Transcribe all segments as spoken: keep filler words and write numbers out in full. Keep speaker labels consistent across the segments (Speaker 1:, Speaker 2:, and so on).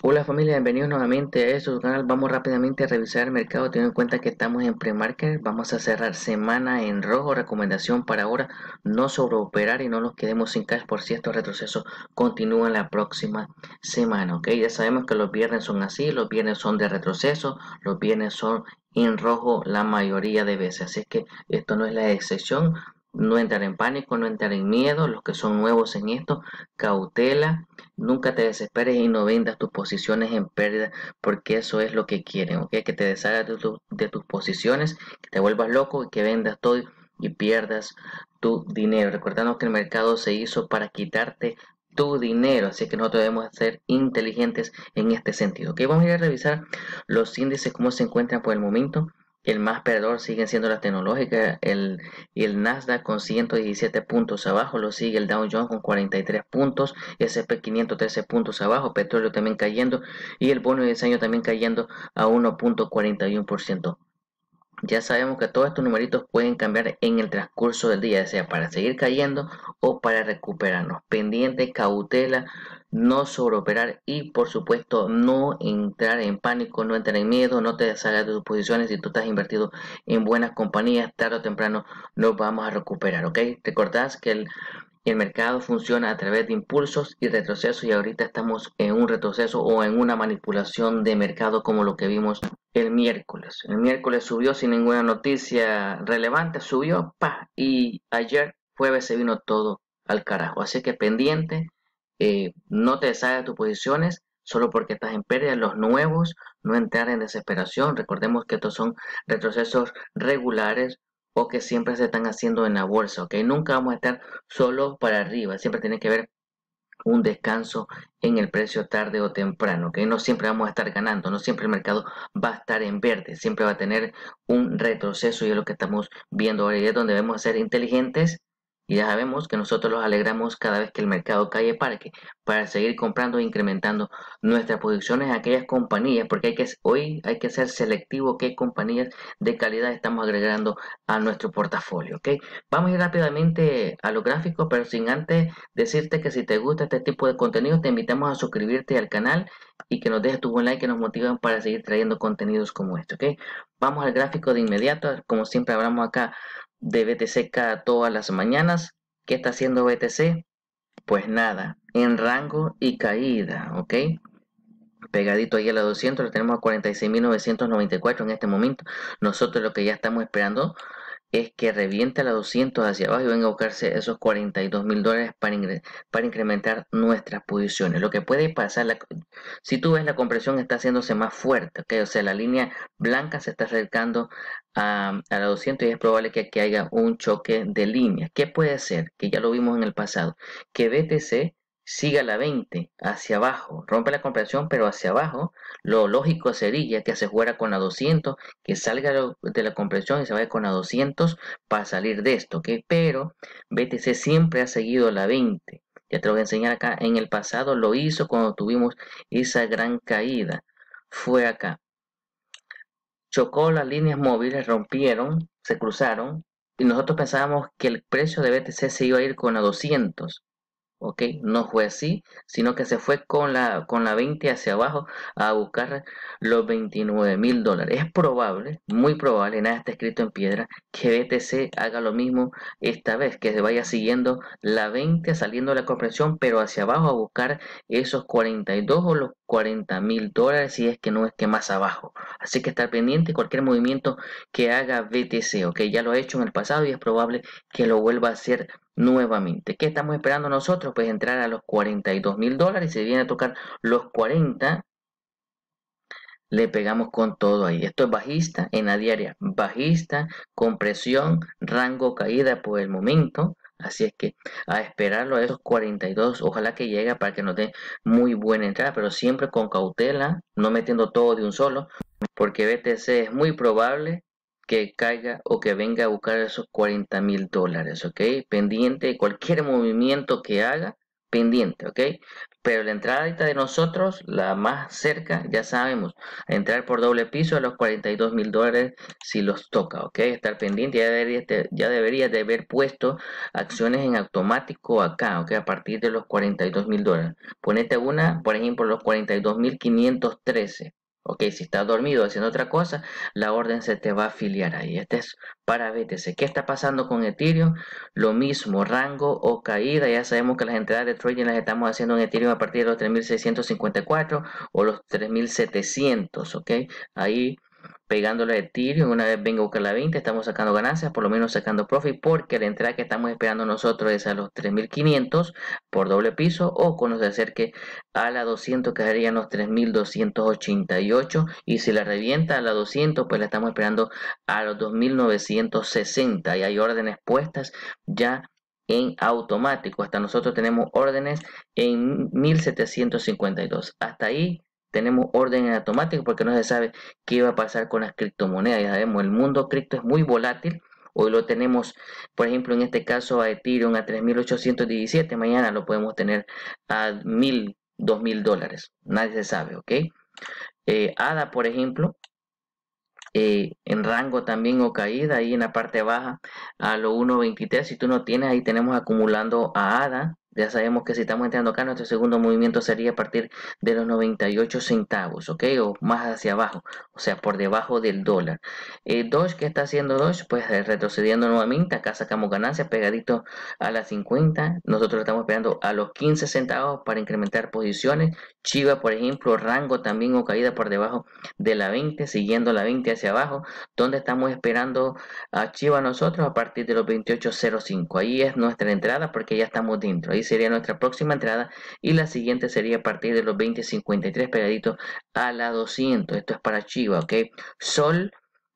Speaker 1: Hola familia, bienvenidos nuevamente a este canal. Vamos rápidamente a revisar el mercado teniendo en cuenta que estamos en pre-market. Vamos a cerrar semana en rojo. Recomendación para ahora, no sobreoperar y no nos quedemos sin cash por si estos retrocesos continúan la próxima semana. Ok, ya sabemos que los viernes son así, los viernes son de retroceso, los viernes son en rojo la mayoría de veces. Así que esto no es la excepción. No entrar en pánico, no entrar en miedo. Los que son nuevos en esto, cautela. Nunca te desesperes y no vendas tus posiciones en pérdida porque eso es lo que quieren, ¿ok? Que te deshagas de, tu- de tus posiciones, que te vuelvas loco y que vendas todo y, y pierdas tu dinero. Recordando que el mercado se hizo para quitarte tu dinero, así que nosotros debemos ser inteligentes en este sentido. Ok, vamos a ir a revisar los índices, cómo se encuentran por el momento. El más perdedor siguen siendo las tecnológicas, el, el Nasdaq con ciento diecisiete puntos abajo, lo sigue el Dow Jones con cuarenta y tres puntos, S and P quinientos trece puntos abajo, petróleo también cayendo y el bono de diez años también cayendo a uno punto cuarenta y uno por ciento. Ya sabemos que todos estos numeritos pueden cambiar en el transcurso del día, ya sea para seguir cayendo o para recuperarnos. Pendiente, cautela, no sobreoperar y por supuesto no entrar en pánico, no entrar en miedo, no te deshagas de tus posiciones. Si tú estás invertido en buenas compañías, tarde o temprano nos vamos a recuperar, ¿ok? Recordad que el el mercado funciona a través de impulsos y retrocesos y ahorita estamos en un retroceso o en una manipulación de mercado como lo que vimos el miércoles. El miércoles subió sin ninguna noticia relevante, subió, pa, y ayer jueves se vino todo al carajo. Así que pendiente, eh, no te deshagas de tus posiciones solo porque estás en pérdida. Los nuevos, no entrar en desesperación. Recordemos que estos son retrocesos regulares o que siempre se están haciendo en la bolsa, ¿ok? Nunca vamos a estar solo para arriba, siempre tiene que haber un descanso en el precio tarde o temprano, ¿ok? No siempre vamos a estar ganando, no siempre el mercado va a estar en verde, siempre va a tener un retroceso y es lo que estamos viendo ahora y es donde debemos ser inteligentes y ya sabemos que nosotros los alegramos cada vez que el mercado cae para que para seguir comprando e incrementando nuestras posiciones en aquellas compañías, porque hay que hoy hay que ser selectivo qué compañías de calidad estamos agregando a nuestro portafolio, ¿ok? Vamos a ir rápidamente a los gráficos, pero sin antes decirte que si te gusta este tipo de contenido, te invitamos a suscribirte al canal y que nos dejes tu buen like que nos motivan para seguir trayendo contenidos como este, ¿ok? Vamos al gráfico de inmediato, como siempre hablamos acá de B T C cada todas las mañanas. ¿Qué está haciendo B T C? Pues nada, en rango y caída, ¿ok? Pegadito ahí a la doscientos, lo tenemos a cuarenta y seis mil novecientos noventa y cuatro en este momento. Nosotros lo que ya estamos esperando es que reviente a la doscientos hacia abajo y venga a buscarse esos cuarenta y dos mil dólares para, ingre- para incrementar nuestras posiciones. Lo que puede pasar, la- si tú ves la compresión está haciéndose más fuerte, ¿ok? O sea, la línea blanca se está acercando a, a la doscientos y es probable que aquí haya un choque de líneas. ¿Qué puede ser? Que ya lo vimos en el pasado, que B T C siga la veinte hacia abajo, rompe la compresión pero hacia abajo. Lo lógico sería que se fuera con la doscientos, que salga de la compresión y se vaya con la doscientos para salir de esto, ¿ok? Pero B T C siempre ha seguido la veinte. Ya te lo voy a enseñar acá. En el pasado lo hizo cuando tuvimos esa gran caída. Fue acá. Chocó las líneas móviles, rompieron, se cruzaron y nosotros pensábamos que el precio de B T C se iba a ir con la doscientos. ¿Ok? No fue así, sino que se fue con la, con la veinte hacia abajo a buscar los veintinueve mil dólares. Es probable, muy probable, nada está escrito en piedra, que B T C haga lo mismo esta vez, que se vaya siguiendo la veinte, saliendo de la comprensión, pero hacia abajo a buscar esos cuarenta y dos o los cuarenta mil dólares, si es que no es que más abajo. Así que estar pendiente cualquier movimiento que haga B T C, ¿ok? Ya lo ha hecho en el pasado y es probable que lo vuelva a hacer nuevamente. ¿Qué estamos esperando nosotros? Pues entrar a los cuarenta y dos mil dólares. Si viene a tocar los cuarenta, le pegamos con todo ahí. Esto es bajista en la diaria. Bajista, compresión, rango caída por el momento. Así es que a esperarlo a esos cuarenta y dos, ojalá que llegue para que nos dé muy buena entrada, pero siempre con cautela, no metiendo todo de un solo, porque B T C es muy probable que caiga o que venga a buscar esos cuarenta mil dólares, ¿ok? Pendiente de cualquier movimiento que haga, pendiente, ¿ok? Pero la entrada de nosotros, la más cerca, ya sabemos, entrar por doble piso a los cuarenta y dos mil dólares si los toca, ¿ok? Estar pendiente, ya debería, ya debería de haber puesto acciones en automático acá, ¿ok? A partir de los cuarenta y dos mil dólares. Ponete una, por ejemplo, los cuarenta y dos mil quinientos trece. Ok, si estás dormido haciendo otra cosa, la orden se te va a afiliar ahí. Este es para B T C. ¿Qué está pasando con Ethereum? Lo mismo, rango o caída. Ya sabemos que las entradas de trading las estamos haciendo en Ethereum a partir de los tres mil seiscientos cincuenta y cuatro o los tres mil setecientos, ¿ok? Ahí pegándole a Ethereum, una vez venga a buscar la veinte, estamos sacando ganancias, por lo menos sacando profit, porque la entrada que estamos esperando nosotros es a los tres mil quinientos por doble piso, o cuando se acerque a la doscientos que serían los tres mil doscientos ochenta y ocho, y si la revienta a la doscientos, pues la estamos esperando a los dos mil novecientos sesenta, y hay órdenes puestas ya en automático. Hasta nosotros tenemos órdenes en mil setecientos cincuenta y dos. Hasta ahí tenemos orden en automático porque no se sabe qué va a pasar con las criptomonedas. Ya sabemos, el mundo cripto es muy volátil. Hoy lo tenemos, por ejemplo, en este caso a Ethereum a tres mil ochocientos diecisiete. Mañana lo podemos tener a mil, dos mil dólares. Nadie se sabe, ¿ok? Eh, A D A, por ejemplo, eh, en rango también o caída ahí en la parte baja a lo uno veintitrés. Si tú no tienes, ahí tenemos acumulando a A D A. Ya sabemos que si estamos entrando acá, nuestro segundo movimiento sería a partir de los noventa y ocho centavos, ¿ok? O más hacia abajo, o sea, por debajo del dólar. Eh, Doge, ¿qué está haciendo Doge? Pues eh, retrocediendo nuevamente. Acá sacamos ganancias pegadito a las cincuenta. Nosotros estamos esperando a los quince centavos para incrementar posiciones. Chiva, por ejemplo, rango también o caída por debajo de la veinte, siguiendo la veinte hacia abajo, donde estamos esperando a Chiva nosotros a partir de los veintiocho cero cinco. Ahí es nuestra entrada porque ya estamos dentro. Ahí sería nuestra próxima entrada y la siguiente sería a partir de los veinte cincuenta y tres pegadito a la doscientos. Esto es para Chiva, ¿ok? Sol,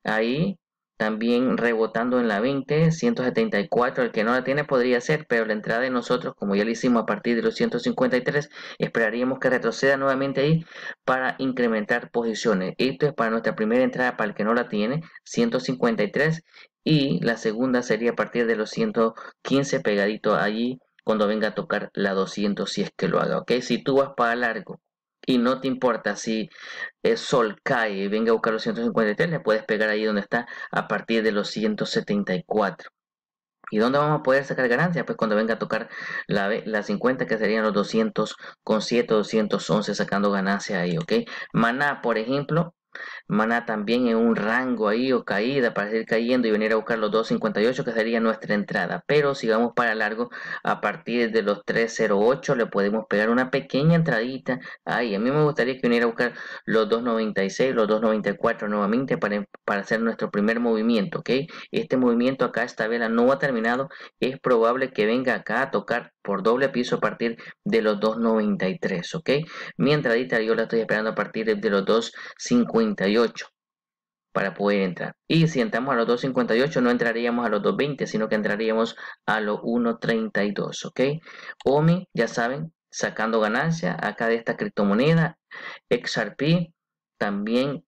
Speaker 1: ahí también rebotando en la veinte, ciento setenta y cuatro, el que no la tiene podría ser, pero la entrada de nosotros, como ya lo hicimos a partir de los ciento cincuenta y tres, esperaríamos que retroceda nuevamente ahí para incrementar posiciones. Esto es para nuestra primera entrada, para el que no la tiene, ciento cincuenta y tres, y la segunda sería a partir de los ciento quince pegadito allí cuando venga a tocar la doscientos, si es que lo haga, ¿ok? Si tú vas para largo y no te importa si el sol cae y venga a buscar los ciento cincuenta y tres, le puedes pegar ahí donde está a partir de los ciento setenta y cuatro. ¿Y dónde vamos a poder sacar ganancias? Pues cuando venga a tocar la, la cincuenta, que serían los doscientos con siete, doscientos once sacando ganancias ahí, ¿ok? Maná, por ejemplo, Maná también en un rango ahí o caída para seguir cayendo y venir a buscar los dos cincuenta y ocho, que sería nuestra entrada. Pero si vamos para largo, a partir de los tres cero ocho le podemos pegar una pequeña entradita ahí. A mí me gustaría que viniera a buscar los dos noventa y seis, los dos noventa y cuatro nuevamente para, para hacer nuestro primer movimiento, ¿ok? Este movimiento acá, esta vela no ha terminado. Es probable que venga acá a tocar por doble piso a partir de los dos noventa y tres, ¿ok? Mi entradita yo la estoy esperando a partir de los dos cincuenta y ocho para poder entrar. Y si entramos a los dos cincuenta y ocho no entraríamos a los dos veinte, sino que entraríamos a los uno treinta y dos, ¿ok? O M I, ya saben, sacando ganancia acá de esta criptomoneda. X R P también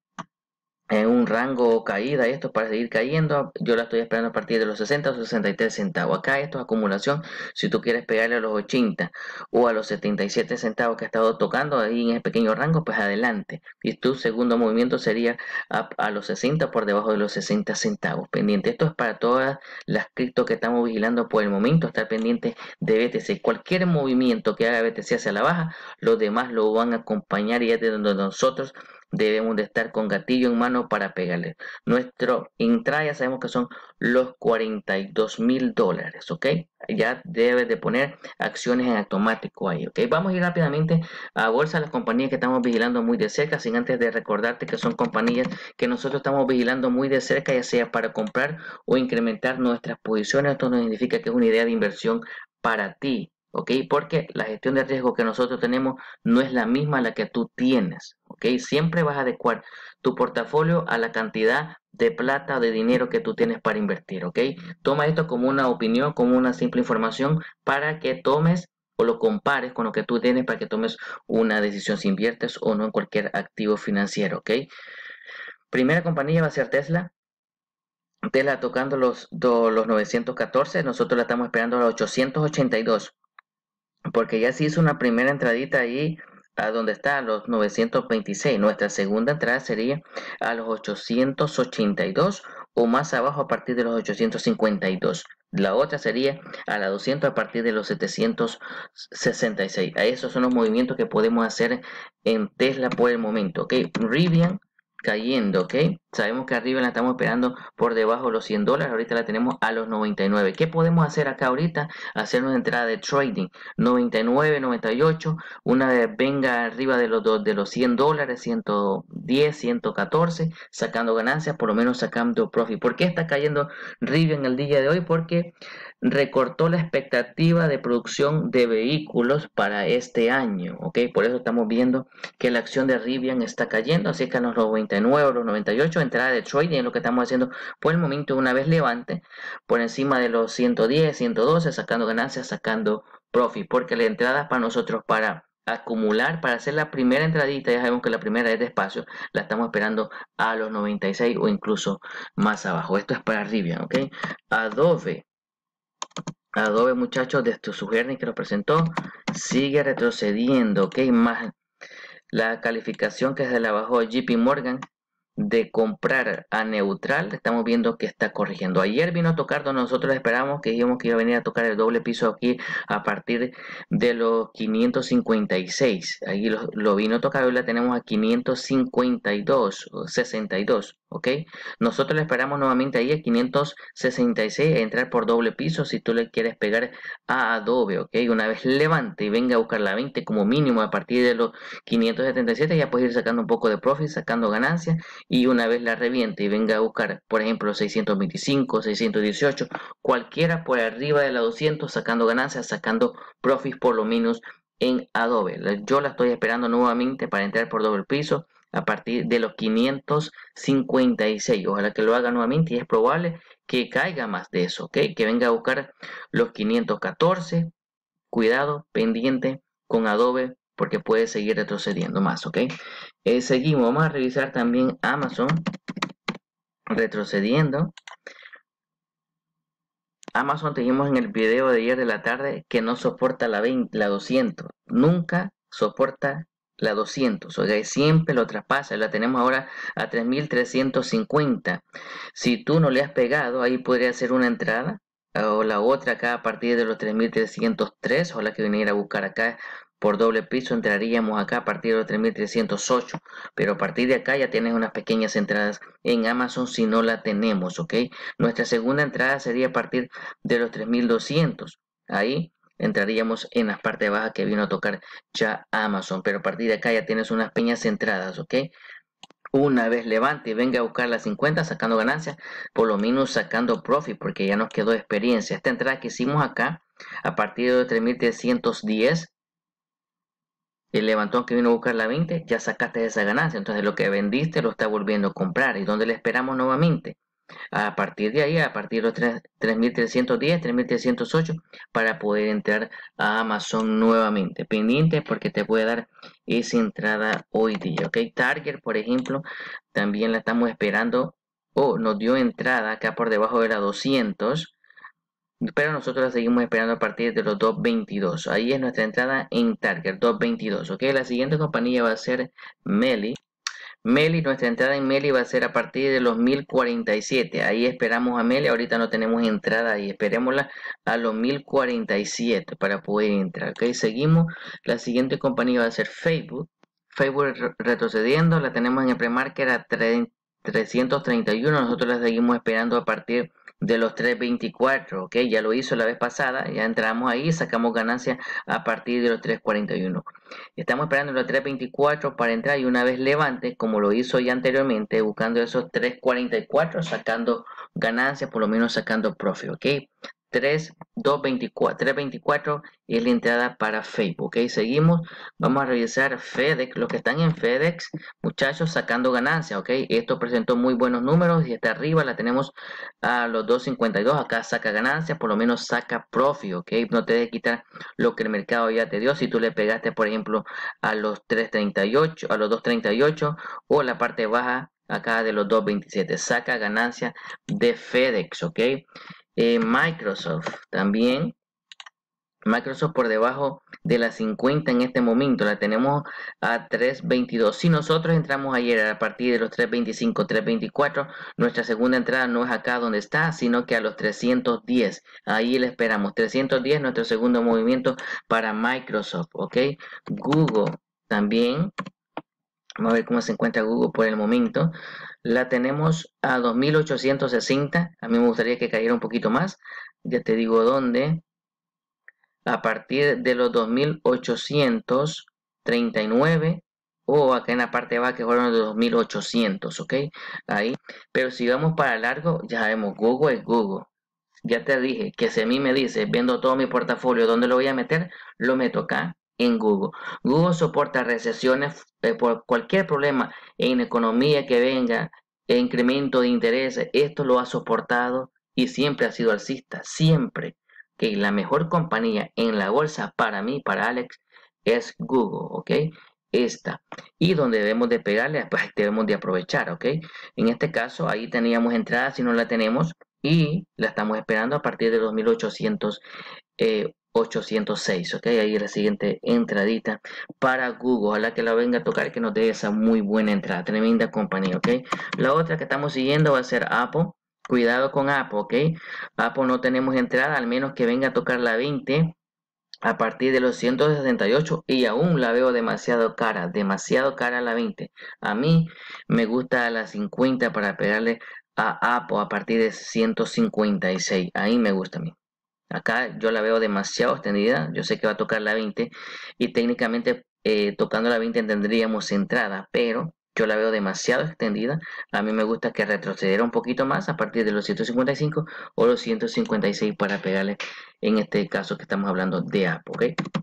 Speaker 1: en un rango caída, esto para seguir cayendo. Yo la estoy esperando a partir de los sesenta o sesenta y tres centavos. Acá esto es acumulación. Si tú quieres pegarle a los ochenta o a los setenta y siete centavos que ha estado tocando ahí en ese pequeño rango, pues adelante. Y tu segundo movimiento sería a, a los sesenta, por debajo de los sesenta centavos. Pendiente. Esto es para todas las criptos que estamos vigilando por el momento. Estar pendiente de B T C. Cualquier movimiento que haga B T C hacia la baja, los demás lo van a acompañar, y es de donde nosotros debemos de estar con gatillo en mano para pegarle. Nuestro entrada ya sabemos que son los cuarenta y dos mil dólares, ¿ok? Ya debes de poner acciones en automático ahí, ¿ok? Vamos a ir rápidamente a bolsa, las compañías que estamos vigilando muy de cerca, sin antes de recordarte que son compañías que nosotros estamos vigilando muy de cerca, ya sea para comprar o incrementar nuestras posiciones. Esto nos significa que es una idea de inversión para ti, ¿ok? Porque la gestión de riesgo que nosotros tenemos no es la misma a la que tú tienes, ¿ok? Siempre vas a adecuar tu portafolio a la cantidad de plata o de dinero que tú tienes para invertir, ¿ok? Toma esto como una opinión, como una simple información para que tomes o lo compares con lo que tú tienes para que tomes una decisión si inviertes o no en cualquier activo financiero, ¿ok? Primera compañía va a ser Tesla. Tesla tocando los, do, los novecientos catorce, nosotros la estamos esperando a los ochocientos ochenta y dos. porque ya se hizo una primera entradita ahí a donde está a los novecientos veintiséis. Nuestra segunda entrada sería a los ochocientos ochenta y dos o más abajo a partir de los ochocientos cincuenta y dos. La otra sería a la doscientos a partir de los setecientos sesenta y seis. A esos son los movimientos que podemos hacer en Tesla por el momento, ¿ok? Rivian cayendo, ¿ok? Sabemos que arriba la estamos esperando por debajo de los cien dólares, ahorita la tenemos a los noventa y nueve. ¿Qué podemos hacer acá ahorita? Hacer una entrada de trading, noventa y nueve, noventa y ocho, una vez venga arriba de los, de los cien dólares, ciento diez, ciento catorce, sacando ganancias, por lo menos sacando profit. ¿Por qué está cayendo Rivian el día de hoy? Porque recortó la expectativa de producción de vehículos para este año, ¿ok? Por eso estamos viendo que la acción de Rivian está cayendo, así que a los noventa y nueve, los noventa y ocho, entrada de trading es lo que estamos haciendo por el momento. Una vez levante por encima de los ciento diez, ciento doce, sacando ganancias, sacando profit, porque la entrada para nosotros para acumular, para hacer la primera entradita, ya sabemos que la primera es despacio, la estamos esperando a los noventa y seis o incluso más abajo. Esto es para Rivian, ¿ok? Adobe. Adobe, muchachos, desde su journey que lo presentó, sigue retrocediendo, ¿ok? Más la calificación que se la bajó J P Morgan de comprar a neutral, estamos viendo que está corrigiendo. Ayer vino a tocar donde nosotros esperamos que dijimos que iba a venir a tocar el doble piso aquí a partir de los quinientos cincuenta y seis. Ahí lo, lo vino a tocar, hoy la tenemos a quinientos cincuenta y dos, sesenta y dos, ¿ok? Nosotros le esperamos nuevamente ahí a quinientos sesenta y seis a entrar por doble piso si tú le quieres pegar a Adobe, ¿ok? Una vez levante y venga a buscar la veinte como mínimo a partir de los quinientos setenta y siete, ya puedes ir sacando un poco de profit, sacando ganancias. Y una vez la reviente y venga a buscar, por ejemplo, seiscientos veinticinco, seiscientos dieciocho, cualquiera por arriba de la doscientos, sacando ganancias, sacando profits por lo menos en Adobe. Yo la estoy esperando nuevamente para entrar por doble piso a partir de los quinientos cincuenta y seis. Ojalá que lo haga nuevamente y es probable que caiga más de eso, ¿ok? Que venga a buscar los quinientos catorce. Cuidado, pendiente con Adobe porque puede seguir retrocediendo más, ¿ok? Eh, seguimos, vamos a revisar también Amazon retrocediendo. Amazon dijimos en el video de ayer de la tarde que no soporta la, veinte, la doscientos, nunca soporta la doscientos, o sea, siempre lo traspasa. La tenemos ahora a tres mil trescientos cincuenta. Si tú no le has pegado, ahí podría ser una entrada, o la otra acá a partir de los tres mil trescientos tres, o la que viniera a buscar acá por doble piso, entraríamos acá a partir de los tres mil trescientos ocho, pero a partir de acá ya tienes unas pequeñas entradas en Amazon si no la tenemos, ¿ok? Nuestra segunda entrada sería a partir de los tres mil doscientos, ahí entraríamos en las partes bajas que vino a tocar ya Amazon, pero a partir de acá ya tienes unas pequeñas entradas, ¿ok? Una vez levante y venga a buscar las cincuenta sacando ganancias, por lo menos sacando profit, porque ya nos quedó experiencia. Esta entrada que hicimos acá, a partir de tres mil trescientos diez, el levantón que vino a buscar la veinte, ya sacaste esa ganancia. Entonces lo que vendiste lo está volviendo a comprar. ¿Y dónde le esperamos nuevamente? A partir de ahí, a partir de los tres mil trescientos diez, tres mil trescientos ocho, para poder entrar a Amazon nuevamente. Pendiente porque te puede dar esa entrada hoy día, ¿ok? Target, por ejemplo, también la estamos esperando, o oh, nos dio entrada acá por debajo de la doscientos, pero nosotros la seguimos esperando a partir de los dos veintidós. Ahí es nuestra entrada en Target, dos veintidós, ¿ok? La siguiente compañía va a ser Meli. Meli, nuestra entrada en Meli va a ser a partir de los mil cuarenta y siete. Ahí esperamos a Meli. Ahorita no tenemos entrada ahí. Esperémosla a los mil cuarenta y siete para poder entrar. Ok, seguimos. La siguiente compañía va a ser Facebook. Facebook retrocediendo. La tenemos en el premarket a trescientos treinta y uno. Nosotros la seguimos esperando a partir de los trescientos veinticuatro, ok, ya lo hizo la vez pasada, ya entramos ahí, sacamos ganancias a partir de los trescientos cuarenta y uno. Estamos esperando los trescientos veinticuatro para entrar y una vez levante, como lo hizo ya anteriormente, buscando esos trescientos cuarenta y cuatro, sacando ganancias, por lo menos sacando profit, ok. tres, dos, veinticuatro, tres veinticuatro es la entrada para Facebook, ok. Seguimos, vamos a revisar FedEx, los que están en FedEx, muchachos, sacando ganancias, ok. Esto presentó muy buenos números y está arriba, la tenemos a los dos cincuenta y dos, acá saca ganancias, por lo menos saca profit, ok. No te debe quitar lo que el mercado ya te dio. Si tú le pegaste, por ejemplo, a los tres treinta y ocho, a los dos treinta y ocho, o la parte baja acá de los dos veintisiete, saca ganancia de FedEx, ok. Eh, Microsoft también Microsoft por debajo de las cincuenta en este momento, la tenemos a tres veintidós. Si nosotros entramos ayer a partir de los tres veinticinco, tres veinticuatro, nuestra segunda entrada no es acá donde está, sino que a los trescientos diez. Ahí le esperamos. trescientos diez, nuestro segundo movimiento para Microsoft, ¿ok? Google también. Vamos a ver cómo se encuentra Google por el momento. La tenemos a dos mil ochocientos sesenta. A mí me gustaría que cayera un poquito más. Ya te digo dónde. A partir de los dos mil ochocientos treinta y nueve o acá en la parte baja que fueron los dos mil ochocientos, ¿ok? Ahí. Pero si vamos para largo, ya sabemos, Google es Google. Ya te dije que si a mí me dice, viendo todo mi portafolio, ¿dónde lo voy a meter? Lo meto acá en Google. Google soporta recesiones eh, por cualquier problema en economía que venga, e incremento de intereses, esto lo ha soportado y siempre ha sido alcista, siempre. Que la mejor compañía en la bolsa para mí, para Alex, es Google, ¿ok? Esta. Y donde debemos de pegarle, pues debemos de aprovechar, ¿ok? En este caso, ahí teníamos entrada, si no la tenemos, y la estamos esperando a partir de dos mil ochocientos, eh, ochocientos seis, ¿ok? Ahí es la siguiente entradita para Google. Ojalá que la venga a tocar y que nos dé esa muy buena entrada. Tremenda compañía, ¿ok? La otra que estamos siguiendo va a ser Apple. Cuidado con Apple, ¿ok? Apple no tenemos entrada, al menos que venga a tocar la veinte a partir de los ciento sesenta y ocho y aún la veo demasiado cara, demasiado cara la veinte. A mí me gusta la cincuenta para pegarle a Apple a partir de ciento cincuenta y seis. Ahí me gusta a mí. Acá yo la veo demasiado extendida. Yo sé que va a tocar la veinte y técnicamente eh, tocando la veinte tendríamos entrada, pero yo la veo demasiado extendida. A mí me gusta que retrocediera un poquito más a partir de los ciento cincuenta y cinco o los ciento cincuenta y seis para pegarle en este caso que estamos hablando de Apple,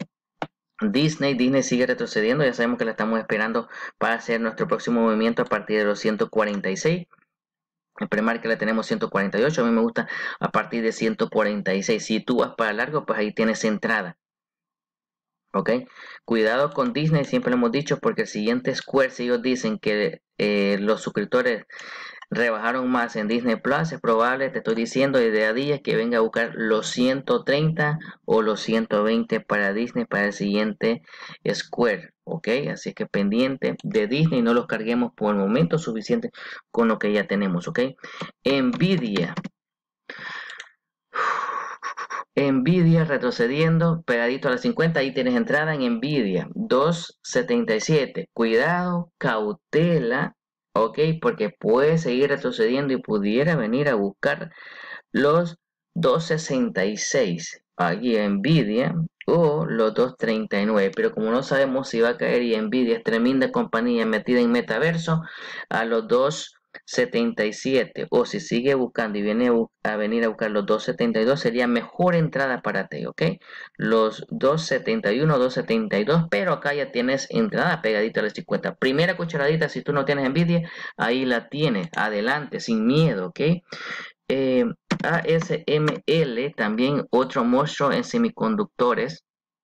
Speaker 1: ¿ok? Disney, Disney sigue retrocediendo, ya sabemos que la estamos esperando para hacer nuestro próximo movimiento a partir de los ciento cuarenta y seis. El pre-market la tenemos ciento cuarenta y ocho, a mí me gusta a partir de ciento cuarenta y seis. Si tú vas para largo, pues ahí tienes entrada. ¿Ok? Cuidado con Disney, siempre lo hemos dicho, porque el siguiente Square, si ellos dicen que eh, los suscriptores rebajaron más en Disney Plus, es probable, te estoy diciendo desde a días que venga a buscar los ciento treinta o los ciento veinte para Disney para el siguiente Square, ok, así que pendiente de Disney, no los carguemos por el momento suficiente con lo que ya tenemos, ok. Nvidia, Nvidia retrocediendo, pegadito a las cincuenta, ahí tienes entrada en Nvidia, dos setenta y siete, cuidado, cautela, ok, porque puede seguir retrocediendo y pudiera venir a buscar los dos sesenta y seis, aquí Nvidia, o los dos treinta y nueve, pero como no sabemos si va a caer y Nvidia es tremenda compañía metida en metaverso, a los dos setenta y siete, o si sigue buscando y viene a venir a buscar los dos setenta y dos, sería mejor entrada para ti, ¿ok? Los dos setenta y uno, dos setenta y dos, pero acá ya tienes entrada pegadita a las cincuenta. Primera cucharadita, si tú no tienes Nvidia, ahí la tienes, adelante, sin miedo, ¿ok? Eh, A S M L, también otro monstruo en semiconductores.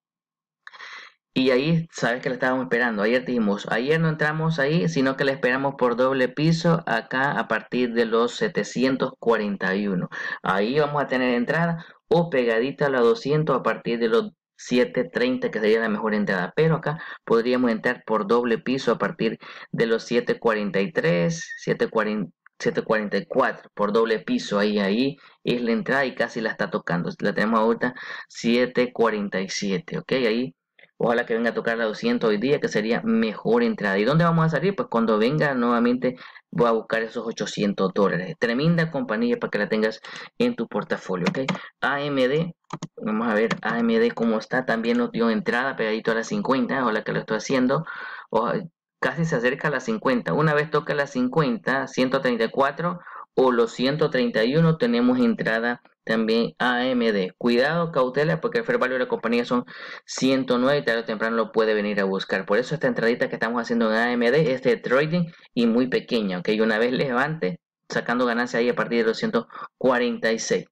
Speaker 1: Y ahí, sabes que le estábamos esperando. Ayer dijimos, ayer no entramos ahí, sino que le esperamos por doble piso acá a partir de los setecientos cuarenta y uno. Ahí vamos a tener entrada o pegadita a la doscientos a partir de los setecientos treinta, que sería la mejor entrada. Pero acá podríamos entrar por doble piso a partir de los setecientos cuarenta y tres, setecientos cuarenta, setecientos cuarenta y cuatro por doble piso. Ahí, ahí es la entrada y casi la está tocando. La tenemos ahorita setecientos cuarenta y siete, ok, ahí. Ojalá que venga a tocar la doscientos hoy día, que sería mejor entrada. ¿Y dónde vamos a salir? Pues cuando venga nuevamente voy a buscar esos ochocientos dólares. Tremenda compañía para que la tengas en tu portafolio, ¿ok? A M D, vamos a ver A M D cómo está. También nos dio entrada pegadito a las cincuenta. Ojalá que lo estoy haciendo. O, casi se acerca a las cincuenta. Una vez toca las cincuenta, ciento treinta y cuatro o los ciento treinta y uno, tenemos entrada también A M D. Cuidado, cautela, porque el fair value de la compañía son ciento nueve y tarde o temprano lo puede venir a buscar. Por eso esta entradita que estamos haciendo en A M D es de trading y muy pequeña, ¿ok? Y una vez levante, sacando ganancia ahí a partir de los ciento cuarenta y seis.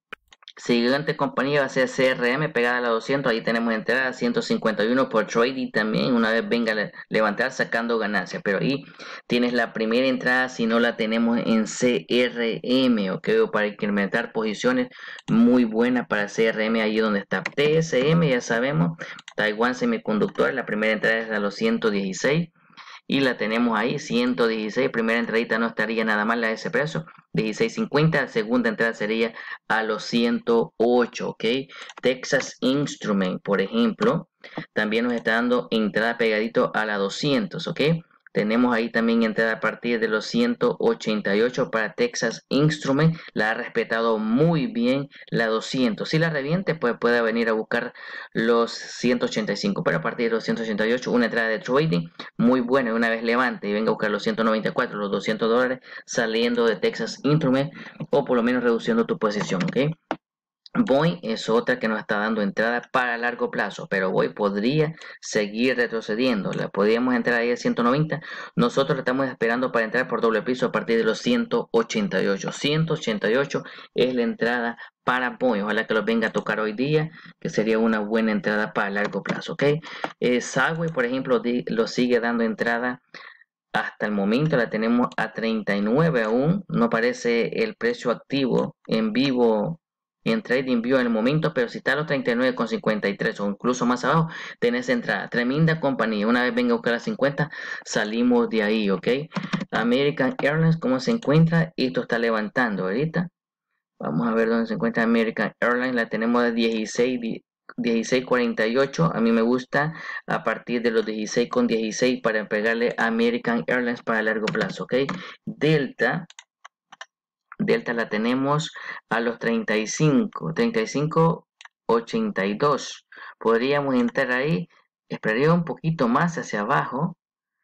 Speaker 1: Siguiente compañía va a ser C R M pegada a la doscientos, ahí tenemos entrada ciento cincuenta y uno por trading también, una vez venga a levantar sacando ganancias, pero ahí tienes la primera entrada si no la tenemos en C R M, ok, o para incrementar posiciones, muy buena para C R M, ahí donde está T S M, ya sabemos, Taiwan Semiconductor, la primera entrada es a los ciento dieciséis, y la tenemos ahí, ciento dieciséis, primera entradita no estaría nada mal a ese precio, dieciséis cincuenta, segunda entrada sería a los ciento ocho, ok. Texas Instrument, por ejemplo, también nos está dando entrada pegadito a la doscientos, ok. Tenemos ahí también entrada a partir de los ciento ochenta y ocho para Texas Instrument. La ha respetado muy bien la doscientos. Si la reviente, pues puede venir a buscar los ciento ochenta y cinco. Pero a partir de los ciento ochenta y ocho, una entrada de trading muy buena. Una vez levante y venga a buscar los ciento noventa y cuatro, los doscientos dólares saliendo de Texas Instrument, o por lo menos reduciendo tu posición, ¿ok? Boeing es otra que nos está dando entrada para largo plazo, pero Boeing podría seguir retrocediendo. La podríamos entrar ahí a ciento noventa. Nosotros estamos esperando para entrar por doble piso a partir de los ciento ochenta y ocho. ciento ochenta y ocho es la entrada para Boeing. Ojalá que lo venga a tocar hoy día, que sería una buena entrada para largo plazo, ¿ok? Eh, Sagway, por ejemplo, lo sigue dando entrada. Hasta el momento la tenemos a treinta y nueve aún. No aparece el precio activo en vivo en Trading View en el momento, pero si está a los treinta y nueve con cincuenta y tres o incluso más abajo, tenés entrada. Tremenda compañía. Una vez venga a buscar a cincuenta, salimos de ahí, ¿ok? American Airlines, ¿cómo se encuentra? Esto está levantando ahorita. Vamos a ver dónde se encuentra American Airlines. La tenemos de dieciséis, dieciséis cuarenta y ocho. A mí me gusta a partir de los dieciséis con dieciséis para pegarle a American Airlines para largo plazo, ¿ok? Delta. Delta la tenemos a los treinta y cinco, treinta y cinco ochenta y dos. Podríamos entrar ahí, esperaría un poquito más hacia abajo,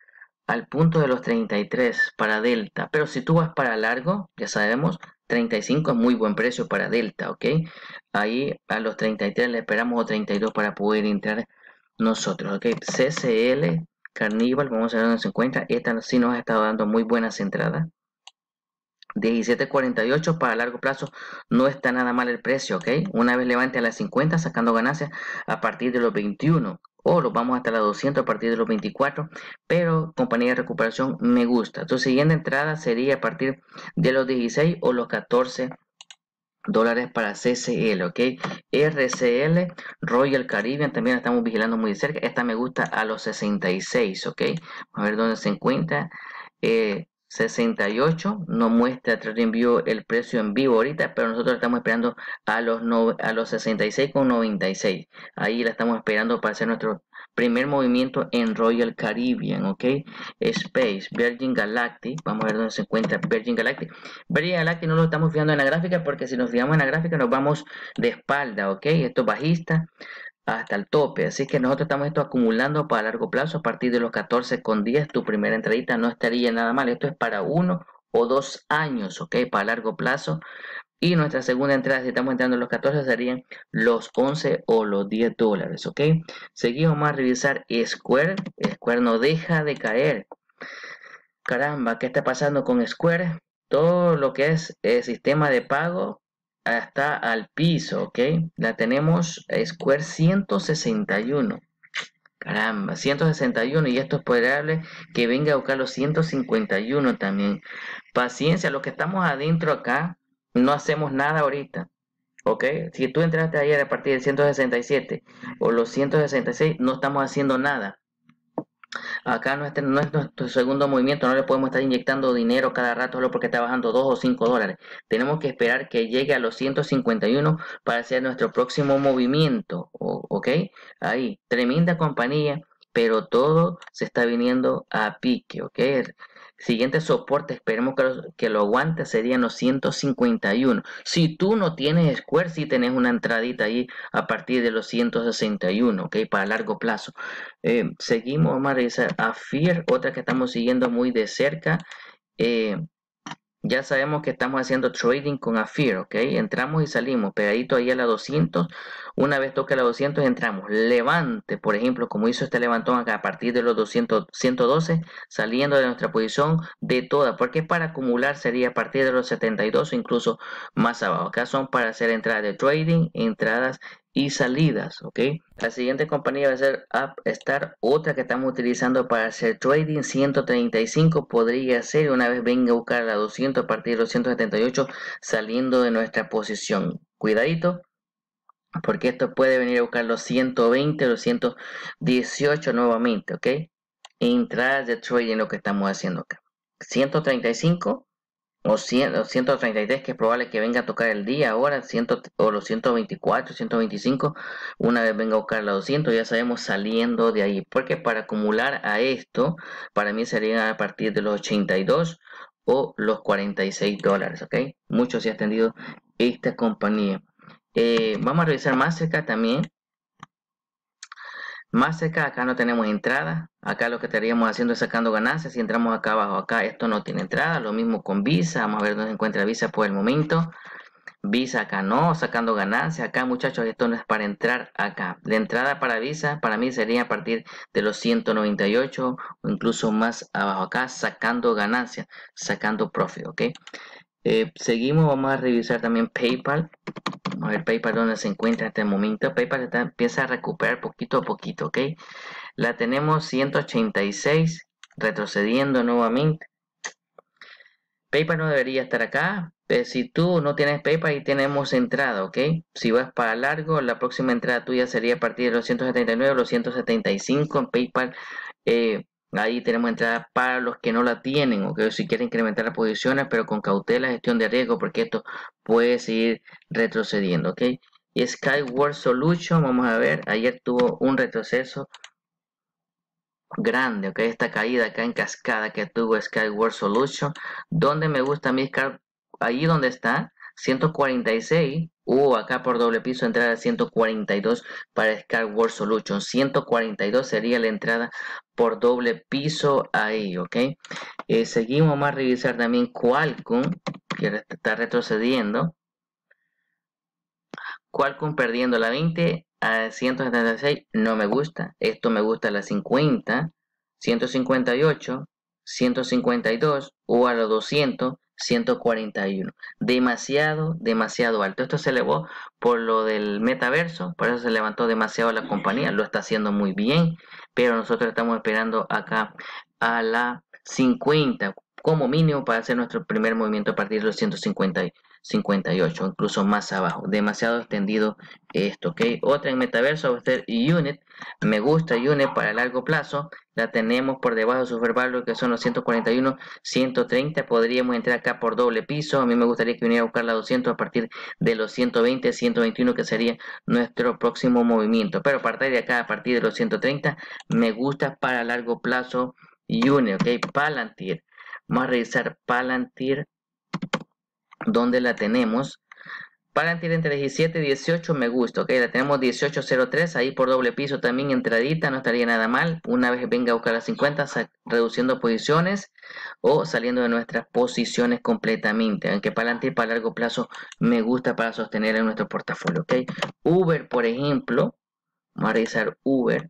Speaker 1: al punto de los treinta y tres para Delta. Pero si tú vas para largo, ya sabemos, treinta y cinco es muy buen precio para Delta, ¿ok? Ahí a los treinta y tres le esperamos o treinta y dos para poder entrar nosotros, ¿ok? C C L, Carnival, vamos a ver dónde se encuentra. Esta sí nos ha estado dando muy buenas entradas. diecisiete cuarenta y ocho para largo plazo no está nada mal el precio, ¿ok? Una vez levante a las cincuenta sacando ganancias a partir de los veintiuno, o los vamos hasta las doscientos a partir de los veinticuatro, pero compañía de recuperación me gusta. Tu siguiente entrada sería a partir de los dieciséis o los catorce dólares para C C L, ¿ok? R C L, Royal Caribbean, también la estamos vigilando muy de cerca. Esta me gusta a los sesenta y seis, ¿ok? A ver dónde se encuentra. Eh, sesenta y ocho, no muestra TradingView el precio en vivo ahorita, pero nosotros estamos esperando a los, no, a los sesenta y seis con noventa y seis. Ahí la estamos esperando para hacer nuestro primer movimiento en Royal Caribbean, ¿ok? Space, Virgin Galactic, vamos a ver dónde se encuentra Virgin Galactic. Virgin Galactic no lo estamos fijando en la gráfica porque si nos fijamos en la gráfica nos vamos de espalda, ¿ok? Esto es bajista hasta el tope, así que nosotros estamos esto acumulando para largo plazo a partir de los catorce con diez. Tu primera entradita no estaría nada mal, esto es para uno o dos años, ¿ok? Para largo plazo. Y nuestra segunda entrada, si estamos entrando en los catorce, serían los once o los diez dólares, ¿ok? Seguimos más a revisar Square. Square no deja de caer. Caramba, ¿qué está pasando con Square? Todo lo que es el sistema de pago está al piso, ¿ok? La tenemos Square ciento sesenta y uno. Caramba, ciento sesenta y uno, y esto es probable que venga a buscar los ciento cincuenta y uno también. Paciencia, los que estamos adentro acá, no hacemos nada ahorita, ¿ok? Si tú entraste ayer a partir del ciento sesenta y siete o los ciento sesenta y seis, no estamos haciendo nada. Acá no es, no es nuestro segundo movimiento, no le podemos estar inyectando dinero cada rato solo porque está bajando dos o cinco dólares. Tenemos que esperar que llegue a los ciento cincuenta y uno para hacer nuestro próximo movimiento, ¿ok? Ahí, tremenda compañía, pero todo se está viniendo a pique, ¿ok? Siguiente soporte, esperemos que lo, que lo aguante, serían los ciento cincuenta y uno. Si tú no tienes Square, sí tenés una entradita ahí a partir de los ciento sesenta y uno, ¿ok? Para largo plazo. Eh, seguimos, vamos a revisar a F I R, otra que estamos siguiendo muy de cerca. Eh, Ya sabemos que estamos haciendo trading con AFIR, ¿ok? Entramos y salimos, pegadito ahí a la doscientos. Una vez toca la doscientos, entramos. Levante, por ejemplo, como hizo este levantón acá a partir de los doscientos, ciento doce, saliendo de nuestra posición de toda, porque para acumular sería a partir de los setenta y dos o incluso más abajo. Acá son para hacer entradas de trading, entradas y salidas, ¿ok? La siguiente compañía va a ser Upstart, otra que estamos utilizando para hacer trading. Ciento treinta y cinco podría ser, una vez venga a buscar la doscientos a partir de los ciento setenta y ocho, saliendo de nuestra posición. Cuidadito, porque esto puede venir a buscar los ciento veinte o los ciento dieciocho nuevamente, ¿ok? Entradas de trading, lo que estamos haciendo acá. ciento treinta y cinco o, cien, o ciento treinta y tres, que es probable que venga a tocar el día ahora, cien, o los ciento veinticuatro, ciento veinticinco, una vez venga a buscar la doscientos, ya sabemos saliendo de ahí, porque para acumular a esto, para mí sería a partir de los ochenta y dos o los cuarenta y seis dólares, ¿ok? Mucho se ha extendido esta compañía. Eh, vamos a revisar Mastercard también. Mastercard, acá no tenemos entrada. Acá lo que estaríamos haciendo es sacando ganancias. Si entramos acá abajo, acá esto no tiene entrada. Lo mismo con Visa. Vamos a ver dónde se encuentra Visa por el momento. Visa acá no, sacando ganancias. Acá, muchachos, esto no es para entrar acá. La entrada para Visa para mí sería a partir de los ciento noventa y ocho o incluso más abajo. Acá sacando ganancias, sacando profit, ¿ok? Eh, seguimos, vamos a revisar también PayPal. Vamos a ver PayPal donde se encuentra en este momento. PayPal está, empieza a recuperar poquito a poquito, ¿ok? La tenemos ciento ochenta y seis, retrocediendo nuevamente. PayPal no debería estar acá. Pero si tú no tienes PayPal, y tenemos entrada, ¿ok? Si vas para largo, la próxima entrada tuya sería a partir de los ciento setenta y nueve o los ciento setenta y cinco en PayPal. Eh, ahí tenemos entrada para los que no la tienen, ¿ok? Si quieren incrementar las posiciones, pero con cautela, gestión de riesgo, porque esto puede seguir retrocediendo, ¿ok? Y Skyward Solution, vamos a ver, ayer tuvo un retroceso grande, ok, esta caída acá en cascada que tuvo Skyward Solution, donde me gusta a mí, ahí donde está, ciento cuarenta y seis, o uh, acá por doble piso entrar a ciento cuarenta y dos para Skyward Solution, ciento cuarenta y dos sería la entrada por doble piso ahí, ok. Eh, seguimos más a revisar también Qualcomm, que está retrocediendo. Qualcomm perdiendo la veinte a ciento setenta y seis, no me gusta. Esto me gusta a la cincuenta, ciento cincuenta y ocho, ciento cincuenta y dos o a los doscientos, ciento cuarenta y uno. Demasiado, demasiado alto. Esto se elevó por lo del metaverso, por eso se levantó demasiado la compañía. Lo está haciendo muy bien, pero nosotros estamos esperando acá a la cincuenta como mínimo para hacer nuestro primer movimiento a partir de los ciento cincuenta cincuenta y ocho, incluso más abajo. Demasiado extendido esto, ¿ok? Otra en metaverso va a ser Unit. Me gusta Unit para largo plazo. La tenemos por debajo de su value, que son los ciento cuarenta y uno, ciento treinta. Podríamos entrar acá por doble piso. A mí me gustaría que viniera a buscar la doscientos a partir de los ciento veinte, ciento veintiuno, que sería nuestro próximo movimiento. Pero a partir de acá, a partir de los ciento treinta, me gusta para largo plazo Unit, ¿ok? Palantir. Vamos a revisar Palantir, donde la tenemos. Palantir entre diecisiete y dieciocho me gusta, ok, la tenemos dieciocho cero tres, ahí por doble piso también entradita, no estaría nada mal, una vez venga a buscar las cincuenta, reduciendo posiciones o saliendo de nuestras posiciones completamente, aunque Palantir para largo plazo me gusta para sostener en nuestro portafolio, ok. Uber, por ejemplo, vamos a revisar Uber.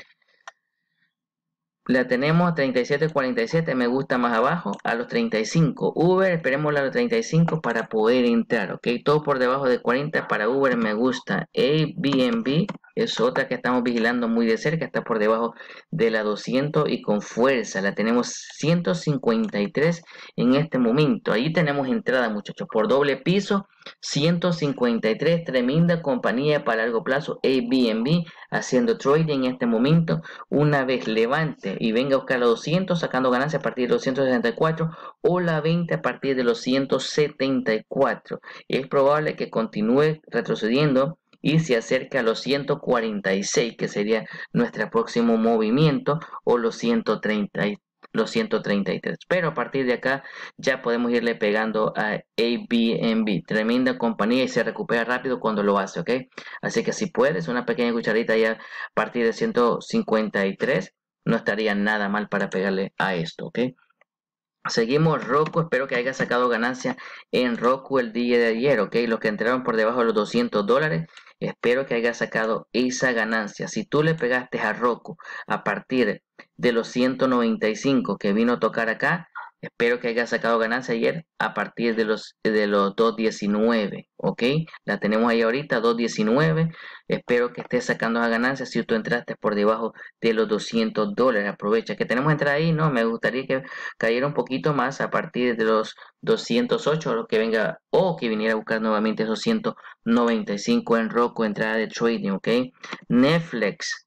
Speaker 1: La tenemos treinta y siete cuarenta y siete, me gusta más abajo, a los treinta y cinco. Uber, esperemos a los treinta y cinco para poder entrar, ok. Todo por debajo de cuarenta para Uber me gusta. Airbnb es otra que estamos vigilando muy de cerca, está por debajo de la doscientos y con fuerza. La tenemos ciento cincuenta y tres en este momento. Ahí tenemos entrada, muchachos, por doble piso. ciento cincuenta y tres, tremenda compañía para largo plazo. Airbnb haciendo trading en este momento. Una vez levante y venga a buscar los doscientos, sacando ganancias a partir de los ciento sesenta y cuatro, o la veinte a partir de los ciento setenta y cuatro. Es probable que continúe retrocediendo y se acerque a los ciento cuarenta y seis, que sería nuestro próximo movimiento, o los ciento treinta, los ciento treinta y tres. Pero a partir de acá ya podemos irle pegando a Airbnb. Tremenda compañía y se recupera rápido cuando lo hace, ¿ok? Así que si puedes, una pequeña cucharita ya a partir de ciento cincuenta y tres, no estaría nada mal para pegarle a esto, ¿ok? Seguimos Roku, espero que haya sacado ganancia en Roku el día de ayer, ok, los que entraron por debajo de los doscientos dólares, espero que haya sacado esa ganancia. Si tú le pegaste a Roku a partir de los ciento noventa y cinco que vino a tocar acá, espero que haya sacado ganancia ayer a partir de los, de los dos diecinueve, ok, la tenemos ahí ahorita, dos diecinueve, espero que estés sacando esa ganancia si tú entraste por debajo de los doscientos dólares, aprovecha que tenemos entrada ahí, no, me gustaría que cayera un poquito más a partir de los doscientos ocho, lo que venga, o que viniera a buscar nuevamente esos ciento noventa y cinco en Roku, entrada de trading, ok. Netflix,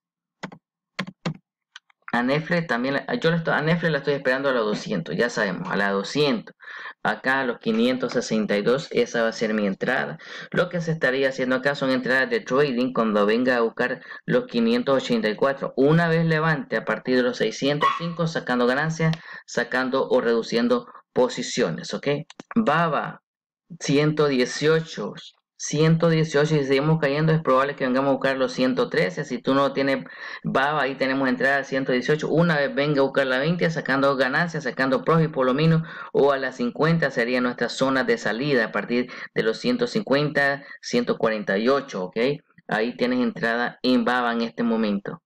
Speaker 1: a Netflix también, yo la estoy, a Netflix la estoy esperando a los doscientos, ya sabemos, a la doscientos. Acá a los quinientos sesenta y dos, esa va a ser mi entrada. Lo que se estaría haciendo acá son entradas de trading cuando venga a buscar los quinientos ochenta y cuatro. Una vez levante a partir de los seiscientos cinco, sacando ganancias, sacando o reduciendo posiciones, ¿ok? Baba, ciento dieciocho. ciento dieciocho, y si seguimos cayendo es probable que vengamos a buscar los ciento trece. Si tú no tienes baba, ahí tenemos entrada a ciento dieciocho. Una vez venga a buscar la veinte, sacando ganancias, sacando profit por lo menos, o a las cincuenta sería nuestra zona de salida a partir de los ciento cincuenta, ciento cuarenta y ocho, ¿ok? Ahí tienes entrada en baba en este momento.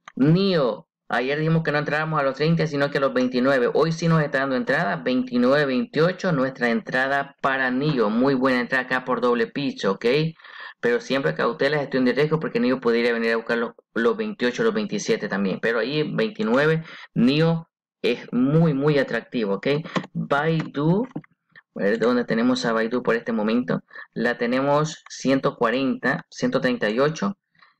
Speaker 1: NIO, ayer dijimos que no entrábamos a los treinta, sino que a los veintinueve. Hoy sí nos está dando entrada, veintinueve veintiocho, nuestra entrada para NIO. Muy buena entrada acá por doble piso, ¿ok? Pero siempre cautelas, estoy en riesgo porque NIO podría venir a buscar los, los veintiocho, los veintisiete también. Pero ahí veintinueve, NIO es muy, muy atractivo, ¿ok? Baidu, a ver dónde tenemos a Baidu por este momento. La tenemos ciento cuarenta, ciento treinta y ocho.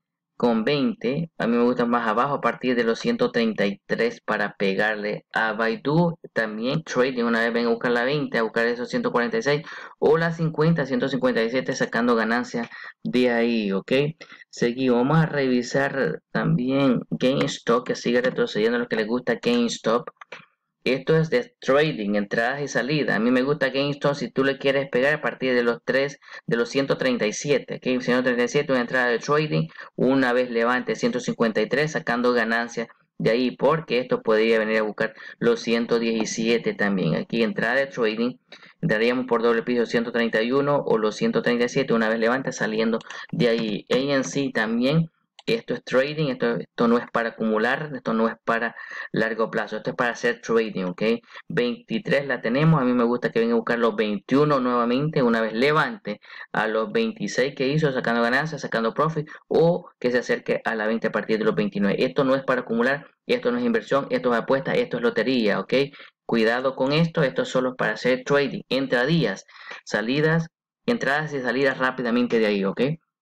Speaker 1: Con veinte, a mí me gusta más abajo a partir de los ciento treinta y tres para pegarle a Baidu. También trading, una vez venga a buscar la veinte, a buscar esos ciento cuarenta y seis o la cincuenta, ciento cincuenta y siete, sacando ganancias de ahí, ok. Seguimos, vamos a revisar también GameStop, que sigue retrocediendo, lo que les gusta GameStop. Esto es de trading, entradas y salidas. A mí me gusta GameStop si tú le quieres pegar a partir de los tres, de los ciento treinta y siete. ¿Okay? ciento treinta y siete, una entrada de trading. Una vez levante ciento cincuenta y tres, sacando ganancias de ahí, porque esto podría venir a buscar los ciento diecisiete también. Aquí entrada de trading, entraríamos por doble piso ciento treinta y uno o los ciento treinta y siete, una vez levante saliendo de ahí. A N C también. Esto es trading, esto, esto no es para acumular, esto no es para largo plazo, esto es para hacer trading, ok. veintitrés la tenemos, a mí me gusta que venga a buscar los veintiuno nuevamente, una vez levante a los veintiséis que hizo, sacando ganancias, sacando profit, o que se acerque a la veinte a partir de los veintinueve. Esto no es para acumular, esto no es inversión, esto es apuesta, esto es lotería, ok. Cuidado con esto, esto es solo para hacer trading, entradillas, salidas, entradas y salidas rápidamente de ahí, ok.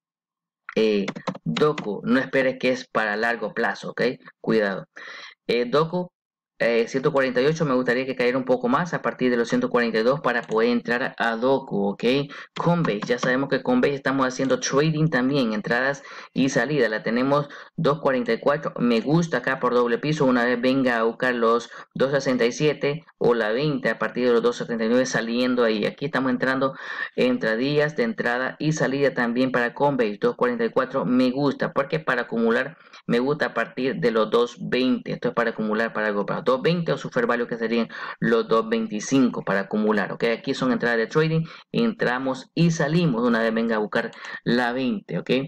Speaker 1: Eh, Doku, no esperes que es para largo plazo, ok, cuidado. Eh, Doku, eh, ciento cuarenta y ocho, me gustaría que cayera un poco más a partir de los ciento cuarenta y dos para poder entrar a Doku, ok. Coinbase, ya sabemos que Coinbase estamos haciendo trading también, entradas y salidas, la tenemos dos cuarenta y cuatro, me gusta acá por doble piso, una vez venga a buscar los dos sesenta y siete o la veinte a partir de los dos setenta y nueve saliendo ahí. Aquí estamos entrando entradillas de entrada y salida también para Coinbase, dos cuarenta y cuatro, me gusta, porque para acumular me gusta a partir de los dos veinte, esto es para acumular para algo para dos veinte o su fair value que serían los dos veinticinco para acumular, ok. Aquí son entradas de trading, entramos y salimos una vez venga a buscar la veinte, ok.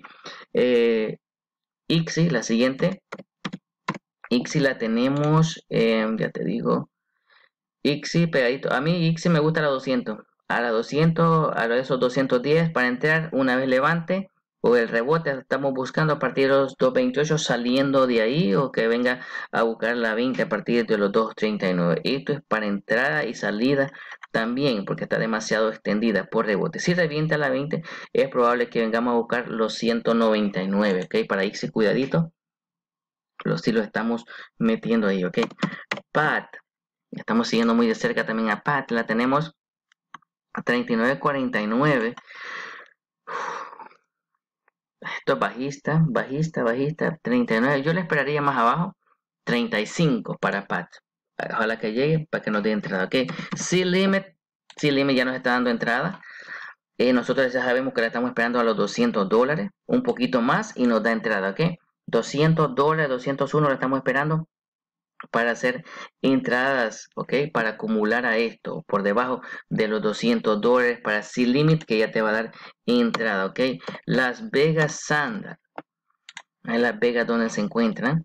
Speaker 1: eh, I C S I, la siguiente, I C S I la tenemos, eh, ya te digo, I C S I pegadito, a mí I C S I me gusta la doscientos, a la doscientos, a esos doscientos diez para entrar una vez levante, o el rebote estamos buscando a partir de los dos veintiocho saliendo de ahí, o que venga a buscar la veinte a partir de los dos treinta y nueve. Esto es para entrada y salida también, porque está demasiado extendida por rebote. Si revienta la veinte, es probable que vengamos a buscar los ciento noventa y nueve, ok. Para I C S I, cuidadito, los sí lo estamos metiendo ahí, ok. P A T, estamos siguiendo muy de cerca también a P A T, la tenemos a treinta y nueve cuarenta y nueve. Esto es bajista, bajista, bajista, treinta y nueve. Yo le esperaría más abajo, treinta y cinco para P A T. Ojalá que llegue para que nos dé entrada, ok. C-Limit, C-Limit ya nos está dando entrada. Eh, nosotros ya sabemos que la estamos esperando a los doscientos dólares, un poquito más y nos da entrada, ok. doscientos dólares, doscientos uno la estamos esperando. para hacer entradas, ok, para acumular a esto por debajo de los doscientos dólares para C-Limit, que ya te va a dar entrada, ok. Las Vegas Sands, en Las Vegas donde se encuentran.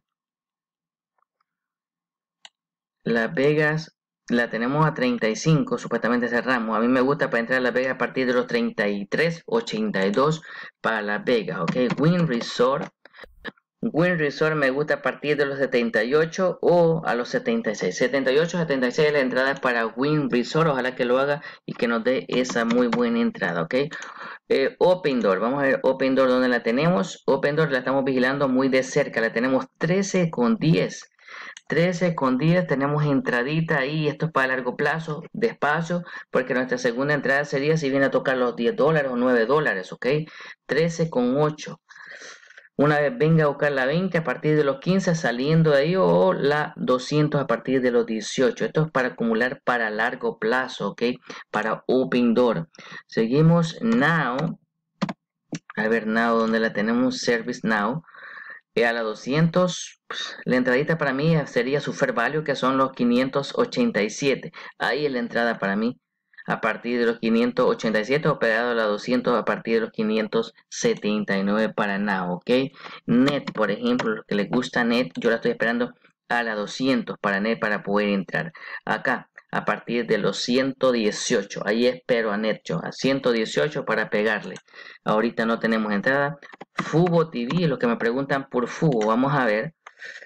Speaker 1: Las Vegas la tenemos a treinta y cinco, supuestamente cerramos. A mí me gusta para entrar a Las Vegas a partir de los treinta y tres ochenta y dos para Las Vegas, ok. Wynn Resort. Wynn Resort me gusta a partir de los setenta y ocho o a los setenta y seis. setenta y ocho, setenta y seis la entrada para Wynn Resort. Ojalá que lo haga y que nos dé esa muy buena entrada, ok. Eh, Open Door, vamos a ver Open Door donde la tenemos. Open Door la estamos vigilando muy de cerca. La tenemos trece con diez. trece con diez, tenemos entradita ahí. Esto es para largo plazo, despacio, porque nuestra segunda entrada sería si viene a tocar los diez dólares o nueve dólares, ok. trece con ocho. Una vez venga a buscar la veinte a partir de los quince saliendo de ahí, o la doscientos a partir de los dieciocho. Esto es para acumular para largo plazo, ok, para Open Door. Seguimos Now. A ver, Now, donde la tenemos, Service Now. Y a la doscientos, pues, la entradita para mí sería su fair value, que son los quinientos ochenta y siete. Ahí es la entrada para mí. A partir de los quinientos ochenta y siete o pegado a la doscientos a partir de los quinientos setenta y nueve para Now, ¿ok? Net, por ejemplo, los que les gusta Net, yo la estoy esperando a la doscientos para Net para poder entrar. Acá, a partir de los ciento dieciocho, ahí espero a Net yo, a ciento dieciocho para pegarle. Ahorita no tenemos entrada. Fubo T V, los que me preguntan por Fubo, vamos a ver.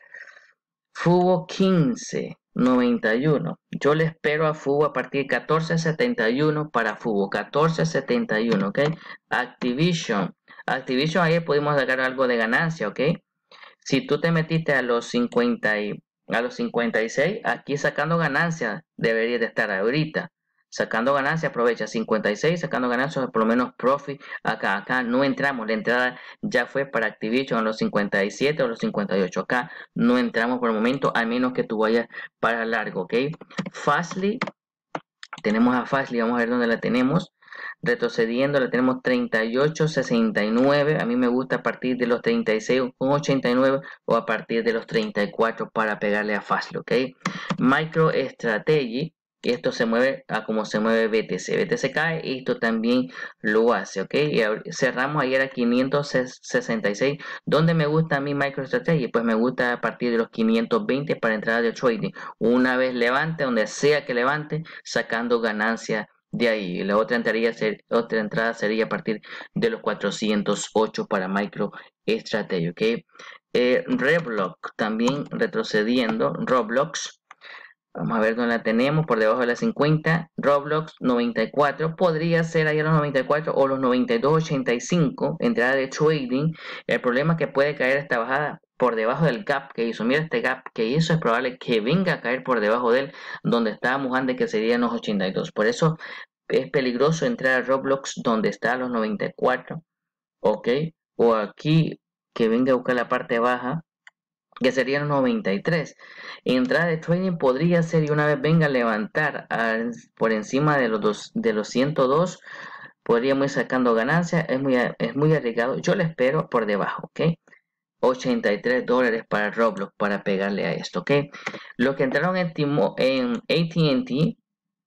Speaker 1: Fubo quince noventa y uno. Yo le espero a Fubo a partir de catorce setenta y uno para Fubo. catorce setenta y uno, ¿ok? Activision. Activision, ahí pudimos sacar algo de ganancia, ¿ok? Si tú te metiste a los cincuenta y, a los cincuenta y seis, aquí sacando ganancia deberías de estar ahorita. Sacando ganancia, aprovecha cincuenta y seis, sacando ganancias, por lo menos profit. Acá, acá no entramos. La entrada ya fue para Activision a los cincuenta y siete o los cincuenta y ocho. Acá no entramos por el momento, a menos que tú vayas para largo, ¿ok? Fastly, tenemos a Fastly, vamos a ver dónde la tenemos. Retrocediendo, la tenemos treinta y ocho sesenta y nueve. A mí me gusta a partir de los treinta y seis con ochenta y nueve o a partir de los treinta y cuatro para pegarle a Fastly, ¿ok? MicroStrategy. Esto se mueve a como se mueve B T C. B T C cae y esto también lo hace, ¿ok? Y cerramos ayer a quinientos sesenta y seis. ¿Dónde me gusta a mí MicroStrategy? Pues me gusta a partir de los quinientos veinte para entrada de trading. Una vez levante, donde sea que levante, sacando ganancia de ahí. La otra entrada, ser, otra entrada sería a partir de los cuatrocientos ocho para MicroStrategy, ¿ok? Eh, Roblox también retrocediendo. Roblox. Vamos a ver dónde la tenemos, por debajo de las cincuenta. Roblox noventa y cuatro, podría ser ahí a los noventa y cuatro o los noventa y dos ochenta y cinco, entrada de trading. El problema es que puede caer esta bajada por debajo del gap que hizo. Mira este gap que hizo, es probable que venga a caer por debajo de él, donde estábamos antes, que serían los ochenta y dos. Por eso es peligroso entrar a Roblox donde está a los noventa y cuatro, ok, o aquí que venga a buscar la parte baja, que serían noventa y tres. Entrada de trading podría ser, y una vez venga a levantar a, por encima de los, dos, de los ciento dos, podríamos ir sacando ganancias. Es muy, es muy arriesgado. Yo le espero por debajo, ¿ok? ochenta y tres dólares para Roblox para pegarle a esto, ¿ok? Los que entraron en, en A T and T,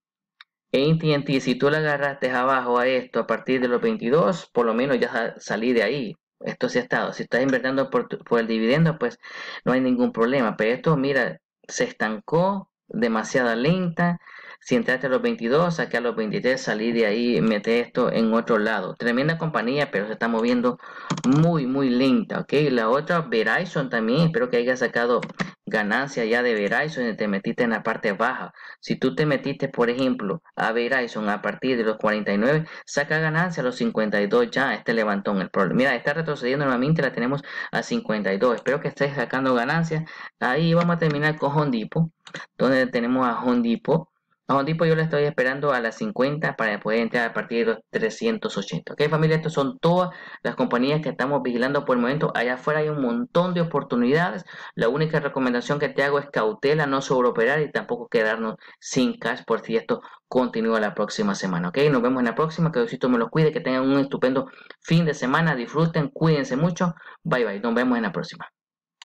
Speaker 1: A T and T, si tú le agarraste abajo a esto a partir de los veintidós, por lo menos ya salí de ahí. Esto sí ha estado. Si estás invirtiendo por, por el dividendo, pues no hay ningún problema. Pero esto, mira, se estancó, demasiada lenta. Si entraste a los veintidós, saqué a los veintitrés, salí de ahí, metí esto en otro lado. Tremenda compañía, pero se está moviendo muy, muy lenta, ¿ok? La otra, Verizon también, espero que haya sacado ganancia ya de Verizon y te metiste en la parte baja. Si tú te metiste, por ejemplo, a Verizon a partir de los cuarenta y nueve, saca ganancia a los cincuenta y dos ya, este levantón. El problema, mira, está retrocediendo nuevamente, la tenemos a cincuenta y dos. Espero que estés sacando ganancias. Ahí vamos a terminar con Home Depot, donde tenemos a Home Depot. A Home Depot yo le estoy esperando a las cincuenta para poder entrar a partir de los trescientos ochenta. Ok, familia, estas son todas las compañías que estamos vigilando por el momento. Allá afuera hay un montón de oportunidades. La única recomendación que te hago es cautela, no sobreoperar y tampoco quedarnos sin cash por si esto continúa la próxima semana. Ok, nos vemos en la próxima. Que Diosito me los cuide, que tengan un estupendo fin de semana. Disfruten, cuídense mucho. Bye bye, nos vemos en la próxima.